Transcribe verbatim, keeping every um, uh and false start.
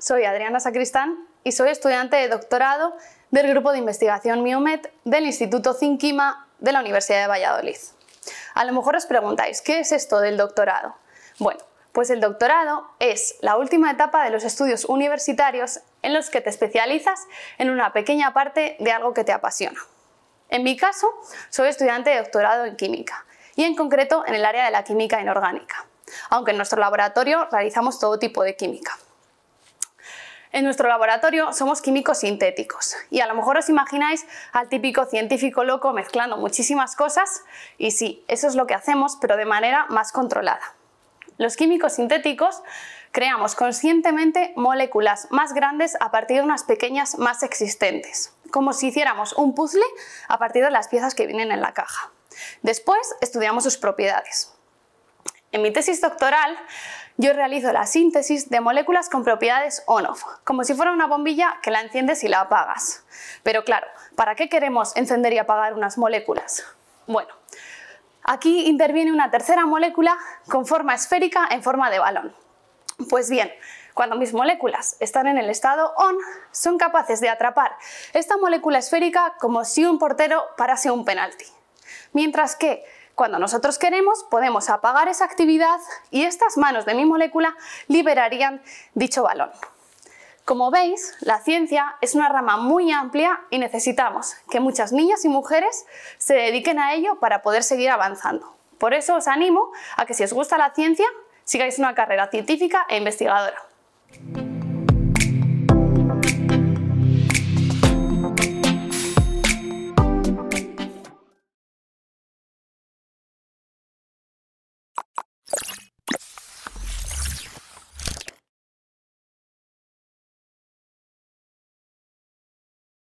soy Adriana Sacristán y soy estudiante de doctorado del Grupo de Investigación MIOMED del Instituto Zinquima de la Universidad de Valladolid. A lo mejor os preguntáis, ¿qué es esto del doctorado? Bueno, pues el doctorado es la última etapa de los estudios universitarios en los que te especializas en una pequeña parte de algo que te apasiona. En mi caso, soy estudiante de doctorado en química y en concreto en el área de la química inorgánica, aunque en nuestro laboratorio realizamos todo tipo de química. En nuestro laboratorio somos químicos sintéticos y a lo mejor os imagináis al típico científico loco mezclando muchísimas cosas y sí, eso es lo que hacemos, pero de manera más controlada. Los químicos sintéticos creamos conscientemente moléculas más grandes a partir de unas pequeñas más existentes, como si hiciéramos un puzzle a partir de las piezas que vienen en la caja. Después estudiamos sus propiedades. En mi tesis doctoral yo realizo la síntesis de moléculas con propiedades on-off, como si fuera una bombilla que la enciendes y la apagas. Pero claro, ¿para qué queremos encender y apagar unas moléculas? Bueno, aquí interviene una tercera molécula con forma esférica en forma de balón. Pues bien, cuando mis moléculas están en el estado on, son capaces de atrapar esta molécula esférica como si un portero parase un penalti. Mientras que cuando nosotros queremos, podemos apagar esa actividad y estas manos de mi molécula liberarían dicho balón. Como veis, la ciencia es una rama muy amplia y necesitamos que muchas niñas y mujeres se dediquen a ello para poder seguir avanzando. Por eso os animo a que si os gusta la ciencia, sigáis una carrera científica e investigadora.